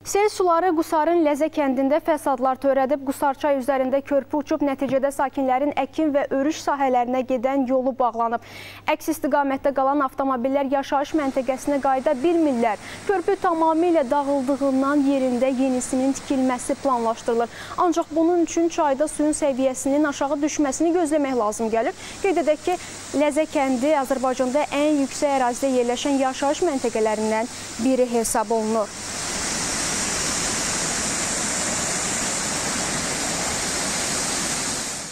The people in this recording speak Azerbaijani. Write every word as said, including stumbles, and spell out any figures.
Sel suları Qusarın Ləzə kəndində fəsadlar törədib, Qusarçay üzərində körpü uçub, nəticədə sakinlərin əkin və örüş sahələrinə gedən yolu bağlanıb. Əks istiqamətdə qalan avtomobillər yaşayış məntəqəsinə qayıda bilmirlər. Körpü tamamilə dağıldığından yerində yenisinin tikilməsi planlaşdırılır. Ancaq bunun üçün çayda suyun səviyyəsinin aşağı düşməsini gözləmək lazım gəlir. Qeyd edək ki, Ləzə kəndi Azərbaycanda ən yüksək ərazidə yerləşən yaşayış məntəqələrindən biri hesab olunur.